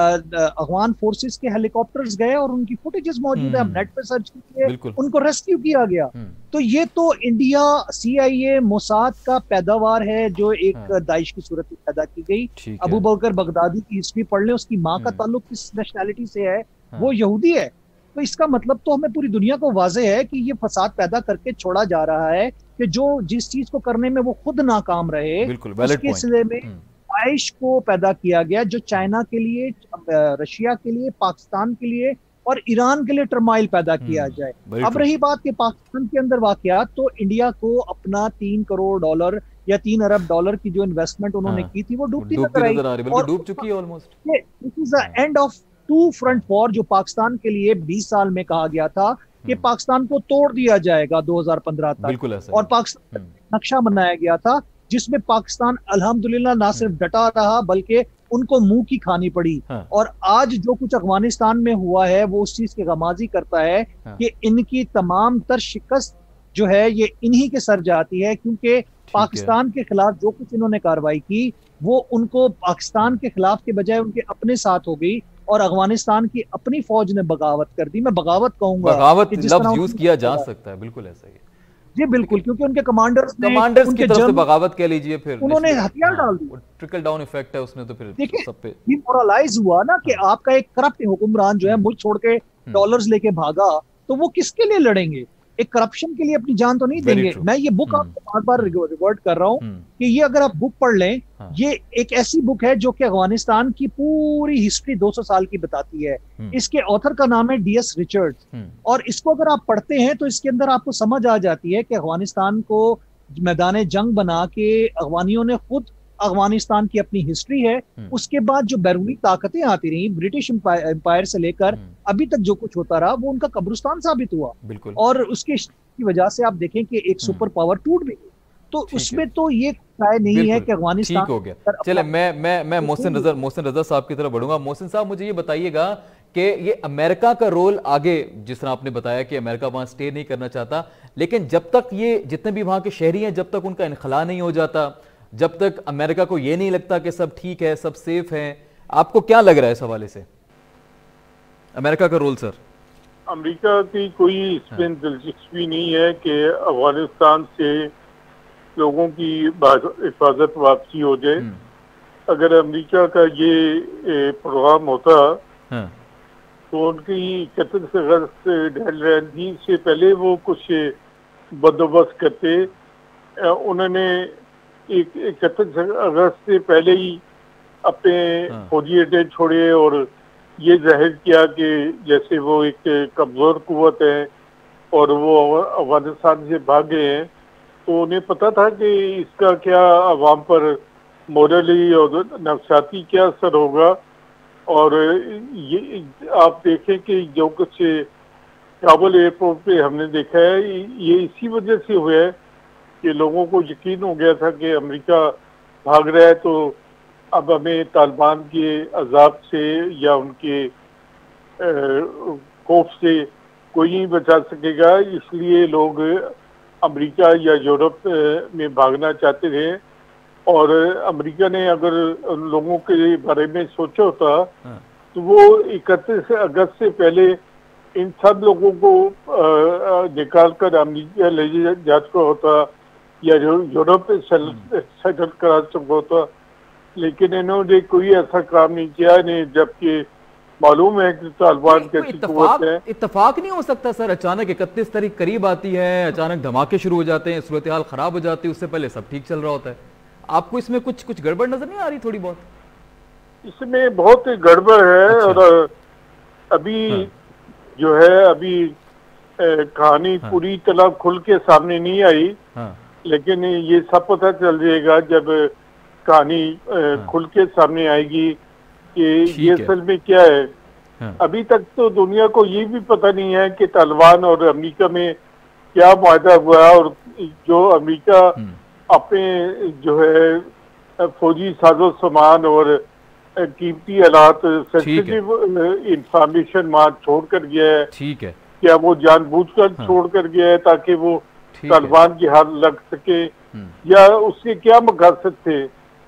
S2: अफगान फोर्सेस के हेलीकॉप्टर्स गए और उनकी फुटेजेस मौजूद है, हम नेट पे सर्च किए, उनको रेस्क्यू किया गया। तो ये तो इंडिया, सीआईए, मोसाद का पैदावार है जो एक दाइश की सूरत में पैदा की गई। अबू बकर बगदादी की हिस्ट्री पढ़ लें, उसकी माँ का ताल्लुक किस नेशनैलिटी से है, वो यहूदी है। तो इसका मतलब तो हमें पूरी दुनिया को वाज़ेह है कि ये फसाद पैदा करके छोड़ा जा रहा है कि जो जिस चीज को करने में वो खुद नाकाम रहे, उसके सिले में दाइश को पैदा किया गया, जो चाइना के लिए, रशिया के लिए, पाकिस्तान के लिए और ईरान के लिए टर्माइल पैदा किया जाए। अब रही बात कि पाकिस्तान के अंदर वाकयात, तो इंडिया को अपना 3 करोड़ डॉलर या 3 अरब डॉलर की जो इन्वेस्टमेंट उन्होंने की थी वो डूबती नजर आई और
S1: डूब चुकी है almost.
S2: This is the end of 2 front war जो पाकिस्तान के लिए 20 साल में कहा गया था कि पाकिस्तान को तोड़ दिया जाएगा 2015 तक, और पाकिस्तान नक्शा बनाया गया था जिसमें पाकिस्तान अल्हम्दुलिल्लाह ना सिर्फ डटा रहा बल्कि उनको मुंह की खानी पड़ी। और आज जो कुछ अफगानिस्तान में हुआ है वो उस चीज की गमाजी करता है कि इनकी तमाम तर शिकस्त जो है ये इन्हीं के सर जाती है, क्योंकि पाकिस्तान के खिलाफ जो कुछ इन्होंने कार्रवाई की वो उनको पाकिस्तान के खिलाफ के बजाय उनके अपने साथ हो गई और अफगानिस्तान की अपनी फौज ने बगावत कर दी। मैं बगावत कहूंगा,
S1: बगावत लफ्ज यूज किया जा सकता है, बिल्कुल ऐसा ही है।
S2: जी बिल्कुल, क्योंकि उनके कमांडर्स ने,
S1: कमांडर्स की
S2: उनके
S1: तरफ से
S2: जनरल,
S1: बगावत कह लीजिए, फिर
S2: उन्होंने हथियार डाल दिए।
S1: ट्रिकल डाउन इफेक्ट है उसने, तो फिर
S2: देखिए
S1: सब पे।
S2: डिमोरलाइज हुआ ना कि
S1: हाँ।
S2: आपका एक करप्ट हुक्मरान जो है मुल्क छोड़ के डॉलर्स लेके भागा, तो वो किसके लिए लड़ेंगे? एक करप्शन के लिए अपनी जान तो नहीं
S1: वेरी
S2: देंगे।
S1: ट्रू।
S2: मैं ये बुक आपको बार बार रिवर्ट कर रहा हूँ कि ये अगर आप बुक पढ़ लें,
S1: हाँ।
S2: ये एक ऐसी बुक है जो कि अफगानिस्तान की पूरी हिस्ट्री 200 साल की बताती है। इसके ऑथर का नाम है DS रिचर्ड्स, और इसको अगर आप पढ़ते हैं तो इसके अंदर आपको समझ आ जाती है कि अफगानिस्तान को मैदान जंग बना के अफगानियों ने खुद, अफगानिस्तान की अपनी हिस्ट्री है, उसके बाद जो बैरूनी ताकतें आती रही ब्रिटिश एम्पायर से लेकर अभी तक जो कुछ होता रहा, वो उनका कब्रिस्तान साबित हुआ।
S1: बिल्कुल।
S2: और उसके की वजह से आप देखें कि एक सुपर पावर टूट भी गई। तो उसमें तो ये राय नहीं है कि अफगानिस्तान।
S1: ठीक हो गया। चले मैं मोहसिन रजा साहब की तरफ बढ़ूंगा। मोहसिन साहब, मुझे ये बताइएगा कि ये अमेरिका का रोल आगे, जिस तरह आपने बताया कि अमेरिका वहां स्टे नहीं करना चाहता, लेकिन जब तक ये जितने भी वहां के शहरी हैं, जब तक उनका इनखला नहीं हो जाता, जब तक अमेरिका को ये नहीं लगता कि सब ठीक है, सब सेफ है, आपको क्या लग रहा है इस हवाले से अमेरिका का रोल? सर,
S3: अमेरिका की कोई इसमें दिलचस्पी नहीं है कि अफगानिस्तान से लोगों की हिफाजत वापसी हो जाए। अगर अमेरिका का ये प्रोग्राम होता तो उनकी 31 अगस्त डेडलाइन से पहले वो कुछ बंदोबस्त करते। उन्होंने 31 अगस्त से पहले ही अपने फौजी अड्डे छोड़े और ये जाहिर किया कि जैसे वो एक कमजोर कुव्वत है और वो अफगानिस्तान से भाग गए हैं। तो उन्हें पता था कि इसका क्या अवाम पर मोरली और नफसाती क्या असर होगा। और ये आप देखें कि जो कुछ काबुल एयरपोर्ट पे हमने देखा है, ये इसी वजह से हुआ है कि लोगों को यकीन हो गया था कि अमेरिका भाग रहा है, तो अब हमें तालिबान के अजाब से या उनके खौफ से कोई नहीं बचा सकेगा। इसलिए लोग अमेरिका या यूरोप में भागना चाहते थे। और अमेरिका ने अगर उन लोगों के बारे में सोचा होता तो वो 31 अगस्त से पहले इन सब लोगों को निकाल कर अमेरिका ले जा चुका होता या यूरोप में सेटल करा चुका होता। लेकिन इन्होंने कोई ऐसा काम नहीं किया, नहीं, जबकि मालूम है कि तालिबान कैसी कुव्वत है।
S1: इत्तेफाक नहीं हो सकता सर? अचानक 31 तारीख करीब आती है, अचानक धमाके शुरू हो जाते हैं, सूरत हाल खराब हो जाती है, उससे पहले सब ठीक चल रहा होता है। आपको इसमें कुछ गड़बड़ नजर नहीं आ रही? थोड़ी बहुत
S3: इसमें बहुत गड़बड़ है। अच्छा। और अभी जो है अभी कहानी पूरी तरह खुल के सामने नहीं आई। लेकिन ये सब पता चल जाएगा जब कहानी खुल के सामने आएगी कि ये असल में क्या है। अभी तक तो दुनिया को ये भी पता नहीं है कि तालिबान और अमेरिका में क्या वायदा हुआ और जो अमेरिका अपने जो है फौजी साजो सामान और कीमती आलात, सेंसिटिव इंफॉर्मेशन वहां छोड़ कर गया है।
S1: ठीक है।
S3: क्या वो जानबूझकर छोड़ कर गया है ताकि वो तालिबान की हाथ लग सके, या उसके क्या मकसद थे?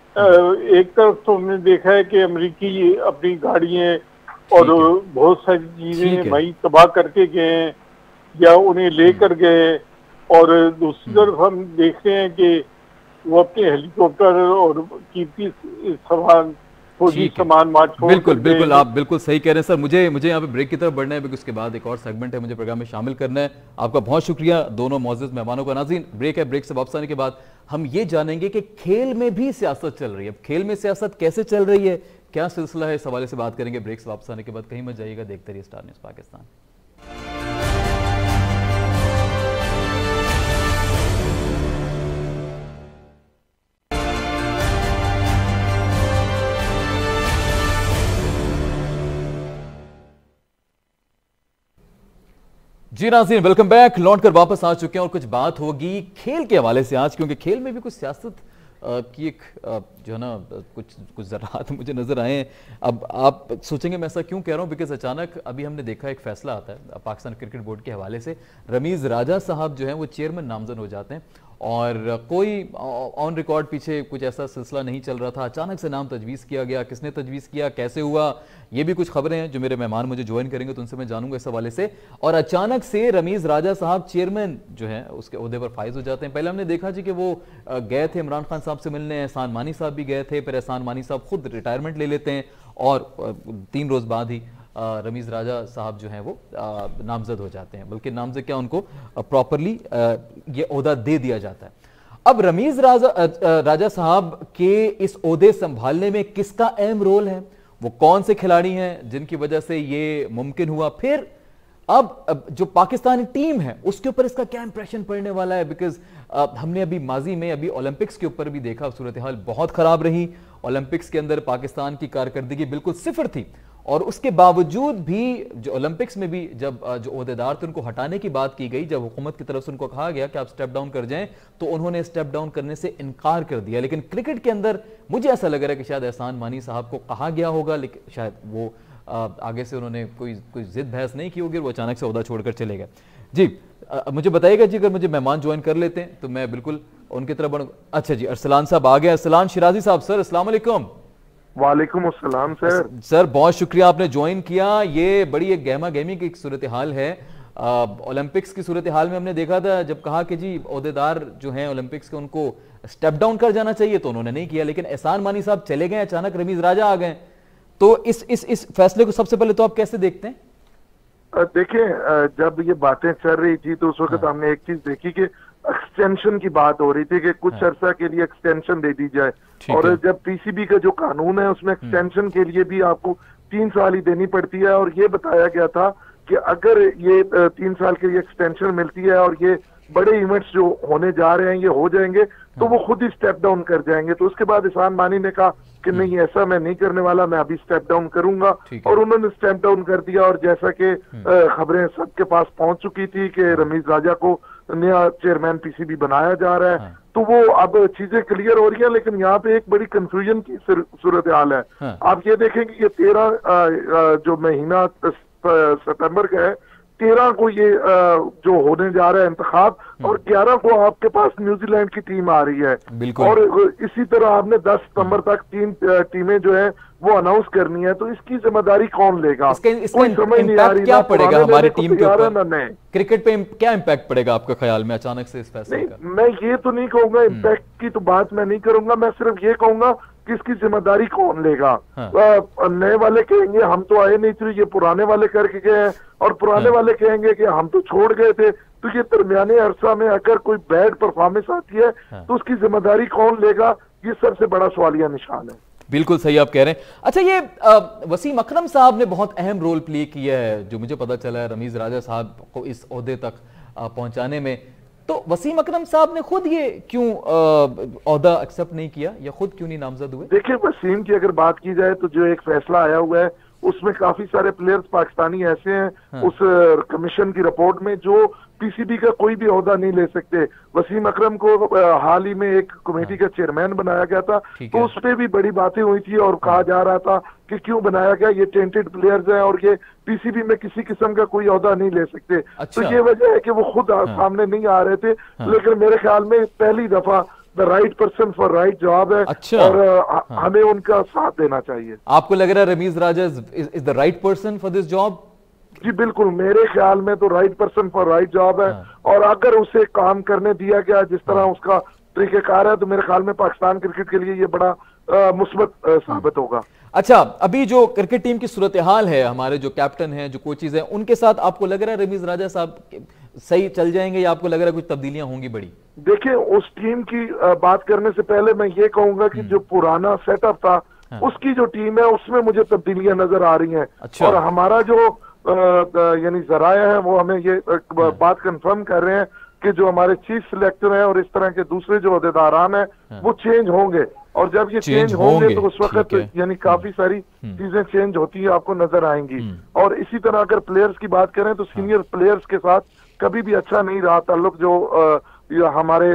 S3: एक तरफ तो हमने देखा है कि अमेरिकी अपनी गाड़ियां और बहुत सारी चीजें वहीं तबाह करके गए हैं या उन्हें लेकर गए, और दूसरी तरफ हम देखते हैं कि वो अपने हेलीकॉप्टर और कीमती सामान, फौजी सामान
S1: बिल्कुल आप बिल्कुल सही कह रहे हैं सर। मुझे यहाँ पे ब्रेक की तरफ बढ़ना है क्योंकि उसके बाद एक और सेगमेंट है मुझे प्रोग्राम में शामिल करना है। आपका बहुत शुक्रिया दोनों मौजूद मेहमानों का। नाज़रीन, ब्रेक है, ब्रेक से वापस आने के बाद हम ये जानेंगे कि खेल में भी सियासत चल रही है। अब खेल में सियासत कैसे चल रही है, क्या सिलसिला है, इस हवाले से बात करेंगे ब्रेक से वापस आने के बाद। कहीं मत जाइएगा, देखते रहिए स्टार न्यूज़ पाकिस्तान। जी नाज़रीन, वेलकम बैक। लौट कर वापस आ चुके हैं और कुछ बात होगी खेल के हवाले से आज, क्योंकि खेल में भी कुछ सियासत की एक जो है ना कुछ ज़रात मुझे नज़र आए हैं। अब आप सोचेंगे मैं ऐसा क्यों कह रहा हूँ, बिकॉज अचानक अभी हमने देखा एक फैसला आता है पाकिस्तान क्रिकेट बोर्ड के हवाले से। रमीज़ राजा साहब जो हैं वो चेयरमैन नामजद हो जाते हैं और कोई ऑन रिकॉर्ड पीछे कुछ ऐसा सिलसिला नहीं चल रहा था, अचानक से नाम तजवीज़ किया गया। किसने तजवीज़ किया, कैसे हुआ, ये भी कुछ खबरें हैं जो मेरे मेहमान मुझे ज्वाइन करेंगे तो उनसे मैं जानूंगा इस हवाले से। और अचानक से रमीज़ राजा साहब चेयरमैन जो है उसके ओहदे पर फाइज हो जाते हैं। पहले हमने देखा जी कि वो गए थे इमरान खान साहब से मिलने, एहसान मानी साहब भी गए थे, फिर एहसान मानी साहब खुद रिटायरमेंट ले लेते हैं और 3 रोज़ बाद ही रमीज़ राजा साहब जो हैं वो नामजद हो जाते हैं, बल्कि नामजद क्या उनको प्रॉपरली ये ओहदा दे दिया जाता है। अब रमीज़ राजा साहब के इस ओहदे संभालने में किसका अहम रोल है, वो कौन से खिलाड़ी हैं जिनकी वजह से ये मुमकिन हुआ, फिर अब जो पाकिस्तानी टीम है उसके ऊपर इसका क्या इंप्रेशन पड़ने वाला है। बिकॉज हमने अभी माजी में अभी ओलंपिक्स के ऊपर भी देखा, सूरत हाल बहुत खराब रही। ओलंपिक्स के अंदर पाकिस्तान की कारकर्दगी बिल्कुल सिफर थी और उसके बावजूद भी जो ओलंपिक्स में भी जब जो ओहदेदार थे उनको हटाने की बात की गई, जब हुकूमत की तरफ से उनको कहा गया कि आप स्टेप डाउन कर जाएं, तो उन्होंने स्टेप डाउन करने से इनकार कर दिया। लेकिन क्रिकेट के अंदर मुझे ऐसा लग रहा है कि शायद एहसान मानी साहब को कहा गया होगा, लेकिन शायद वो आगे से उन्होंने कोई जिद बहस नहीं की होगी, वो अचानक से ओहदा छोड़कर चले गए। जी मुझे बताइएगा जी, अगर मुझे मेहमान ज्वाइन कर लेते हैं तो मैं बिल्कुल उनकी तरफ बढ़ूँ। अच्छा जी, अरसलान साहब आ गए। अरसलान शिराजी साहब, सर अस्सलाम वालेकुम।
S3: वालेकुम अस्सलाम सर।
S1: सर बहुत शुक्रिया आपने ज्वाइन किया। ये बड़ी एक गहमा गहमी की सूरत हाल है। ओलंपिक्स की सूरत हाल में हमने देखा था जब कहा कि जी ओहदेदार जो हैं ओलंपिक्स के उनको स्टेप डाउन कर जाना चाहिए तो उन्होंने नहीं किया, लेकिन एहसान मानी साहब चले गए, अचानक रमीज राजा आ गए। तो इस फैसले को सबसे पहले तो आप कैसे देखते हैं?
S3: देखिए, जब ये बातें चल रही थी तो उस वक्त हमने एक चीज देखी कि एक्सटेंशन की बात हो रही थी कि कुछ अरसा के लिए एक्सटेंशन दे दी जाए, और जब पीसीबी का जो कानून है उसमें एक्सटेंशन के लिए भी आपको 3 साल ही देनी पड़ती है, और ये बताया गया था कि अगर ये 3 साल के लिए एक्सटेंशन मिलती है और ये बड़े इवेंट्स जो होने जा रहे हैं ये हो जाएंगे तो वो खुद ही स्टेप डाउन कर जाएंगे। तो उसके बाद एहसान मानी ने कहा कि नहीं, ऐसा मैं नहीं करने वाला, मैं अभी स्टेप डाउन करूंगा, और उन्होंने स्टेप डाउन कर दिया। और जैसा कि खबरें सबके पास पहुंच चुकी थी कि रमीज राजा को नया चेयरमैन पीसीबी बनाया जा रहा है, तो वो अब चीजें क्लियर हो रही है। लेकिन यहाँ पे एक बड़ी कंफ्यूजन की सूरत हाल है। आप ये देखेंगे कि 13 जो महीना सितंबर का है, 13 को ये जो होने जा रहा है इंतखाब, और 11 को आपके पास न्यूजीलैंड की टीम आ रही है, और इसी तरह आपने 10 सितंबर तक 3 टीमें जो है वो अनाउंस करनी है। तो इसकी जिम्मेदारी कौन लेगा?
S1: कोई समझ नहीं आ रही। क्या पड़ेगा हमारी टीम के ऊपर? क्रिकेट पे क्या इम्पैक्ट पड़ेगा आपके ख्याल में अचानक से इस फैसले का?
S3: मैं ये तो नहीं कहूंगा, इम्पैक्ट की तो बात मैं नहीं करूंगा, मैं सिर्फ ये कहूंगा कि इसकी जिम्मेदारी कौन लेगा। नए वाले कहेंगे हम तो आए नहीं थे, ये पुराने वाले करके गए हैं, और पुराने वाले कहेंगे कि हम तो छोड़ गए थे। तो ये दरमियाने अरसा में अगर कोई बैड परफॉर्मेंस आती है तो उसकी जिम्मेदारी कौन लेगा, ये सबसे बड़ा सवालिया निशान है।
S1: बिल्कुल सही आप कह रहे हैं। अच्छा, ये वसीम अकरम साहब ने बहुत अहम रोल प्ले किया है, जो मुझे पता चला है रमीज राजा साहब को इस ओहदे तक पहुंचाने में। तो वसीम अकरम साहब ने खुद ये क्यों ओहदा एक्सेप्ट नहीं किया, या खुद क्यों नहीं नामजद हुए?
S3: देखिए, वसीम की अगर बात की जाए तो जो एक फैसला आया हुआ है उसमें काफी सारे प्लेयर्स पाकिस्तानी ऐसे हैं उस कमीशन की रिपोर्ट में जो पीसीबी का कोई भी ओहदा नहीं ले सकते। वसीम अकरम को हाल ही में एक कमेटी का चेयरमैन बनाया गया था, तो उस पर भी बड़ी बातें हुई थी और कहा जा रहा था कि क्यों बनाया गया, ये टेंटेड प्लेयर्स हैं और ये पीसीबी में किसी किस्म का कोई ओहदा नहीं ले सकते। तो ये वजह है कि वो खुद सामने नहीं आ रहे थे। लेकिन मेरे ख्याल में पहली दफा the right person for right job है, और हमें उनका साथ देना चाहिए।
S1: आपको लग रहा है Rameez Raja is the right person for this job?
S3: जी बिल्कुल, मेरे ख्याल में तो right person for right job है, और अगर उसे काम करने दिया गया जिस तरह उसका तरीकेकार है तो मेरे ख्याल में पाकिस्तान क्रिकेट के लिए ये बड़ा मुस्बत साबित होगा।
S1: अच्छा, अभी जो क्रिकेट टीम की सूरत हाल है, हमारे जो कैप्टन हैं, जो कोचेज हैं, उनके साथ आपको लग रहा है रमीज राजा साहब सही चल जाएंगे, या आपको लग रहा है कुछ तब्दीलियां होंगी बड़ी?
S3: देखिए, उस टीम की बात करने से पहले मैं ये कहूंगा कि जो पुराना सेटअप था उसकी जो टीम है उसमें मुझे तब्दीलियां नजर आ रही हैं। और हमारा जो यानी जराया है वो हमें ये बात कंफर्म कर रहे हैं कि जो हमारे चीफ सिलेक्टर हैं और इस तरह के दूसरे जो अहदेदारान हैं वो चेंज होंगे, और जब ये चेंज होंगे तो उस वक्त यानी काफी सारी चीजें चेंज होती है आपको नजर आएंगी। और इसी तरह अगर प्लेयर्स की बात करें तो सीनियर प्लेयर्स के साथ कभी भी अच्छा नहीं रहा ताल्लुक जो
S4: या हमारे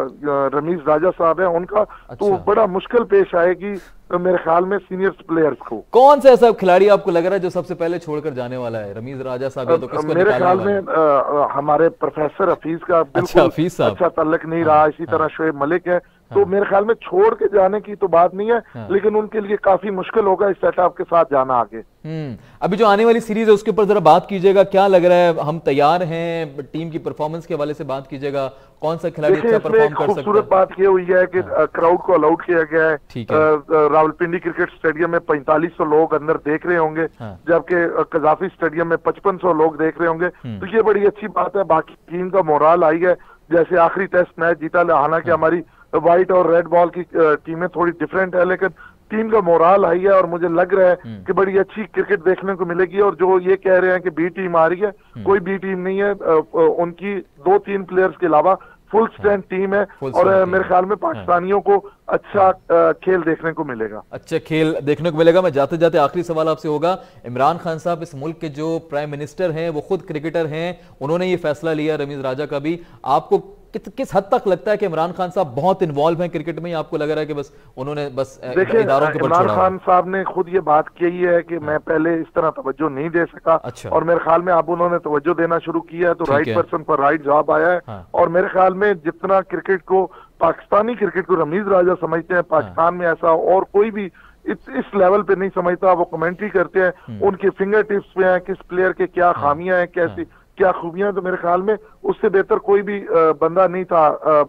S4: रमीज राजा साहब हैं उनका, तो बड़ा मुश्किल पेश आएगी मेरे ख्याल में सीनियर प्लेयर्स को।
S1: कौन सा ऐसा खिलाड़ी आपको लग रहा है जो सबसे पहले छोड़कर जाने वाला है? रमीज राजा साहब या तो किसको
S4: मेरे ख्याल में हमारे प्रोफेसर हफीज का बिल्कुल अच्छा ताल्लुक नहीं रहा, इसी तरह शोएब मलिक है, तो मेरे ख्याल में छोड़ के जाने की तो बात नहीं है, लेकिन उनके लिए काफी मुश्किल होगा इस सेटअप के साथ जाना आगे।
S1: अभी जो आने वाली सीरीज है उसके ऊपर जरा बात कीजिएगा, क्या लग रहा है, हम तैयार हैं? टीम की परफॉर्मेंस के हवाले से बात कीजिएगा, कौन सा खिलाड़ी अच्छा परफॉर्म कर सकता है?
S4: खूबसूरत बात ये हुई है कि क्राउड को अलाउड किया गया है। रावलपिंडी क्रिकेट स्टेडियम में 4500 लोग अंदर देख रहे होंगे, जबकि कजाफी स्टेडियम में 5500 लोग देख रहे होंगे, तो ये बड़ी अच्छी बात है। बाकी टीम का मोराल आई है, जैसे आखिरी टेस्ट मैच जीता, हालांकि हमारी व्हाइट और रेड बॉल की टीमें थोड़ी डिफरेंट है, लेकिन टीम का मोराल आई है और मुझे लग रहा है कि बड़ी अच्छी क्रिकेट देखने को मिलेगी। और जो ये कह रहे हैं कि बी टीम आ रही है, कोई बी टीम नहीं है, उनकी 2-3 प्लेयर्स के अलावा फुल स्ट्रेंथ टीम है, और मेरे ख्याल में पाकिस्तानियों को अच्छा खेल देखने को मिलेगा,
S1: अच्छा खेल देखने को मिलेगा। मैं जाते जाते आखिरी सवाल आपसे होगा, इमरान खान साहब इस मुल्क के जो प्राइम मिनिस्टर हैं, वो खुद क्रिकेटर हैं, उन्होंने ये फैसला लिया रमीज राजा का भी, आपको किस हद तक लगता है कि इमरान खान साहब बहुत इन्वॉल्व हैं क्रिकेट में, आपको लग रहा है कि बस उन्होंने बस इदारों के ऊपर छोड़ा?
S4: इमरान खान साहब ने खुद ये बात कही है कि मैं पहले इस तरह तवज्जो नहीं दे सका, और मेरे ख्याल में अब उन्होंने तवज्जो देना शुरू किया है, तो राइट पर्सन पर राइट जवाब आया है। और मेरे ख्याल में जितना क्रिकेट को, पाकिस्तानी क्रिकेट को रमीज राजा समझते हैं, पाकिस्तान में ऐसा और कोई भी इस लेवल पे नहीं समझता। वो कमेंट्री करते हैं, उनके फिंगर टिप्स पे हैं किस प्लेयर के क्या खामियां हैं, कैसी क्या खूबियां, तो मेरे ख्याल में उससे बेहतर कोई भी बंदा नहीं था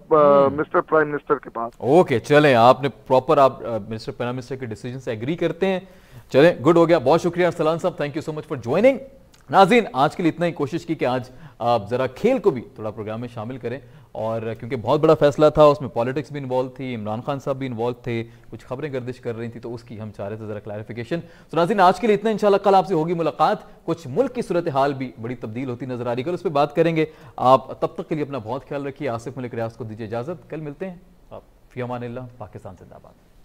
S4: मिस्टर प्राइम मिनिस्टर के पास।
S1: ओके, चलें, आपने प्रॉपर आप मिस्टर प्राइम मिनिस्टर के डिसीजन से एग्री करते हैं, चलें, गुड हो गया, बहुत शुक्रिया अरसलान साहब, thank you so much for joining. नाज़रीन, आज के लिए इतना ही, कोशिश की कि आज आप जरा खेल को भी थोड़ा प्रोग्राम में शामिल करें, और क्योंकि बहुत बड़ा फैसला था, उसमें पॉलिटिक्स भी इन्वॉल्व थी, इमरान खान साहब भी इन्वॉल्व थे, कुछ खबरें गर्दिश कर रही थी, तो उसकी हम चाह रहे थे जरा क्लैरिफिकेशन। तो नाज़रीन, आज के लिए इतना, इंशाल्लाह कल आपसे होगी मुलाकात, कुछ मुल्क की सूरत हाल भी बड़ी तब्दील होती नजर आ रही है, कल उस पर बात करेंगे। आप तब तक के लिए अपना बहुत ख्याल रखिए, आसिफ मलिक रियाज को दीजिए इजाजत, कल मिलते हैं। फी अमानिल्लाह, पाकिस्तान जिंदाबाद।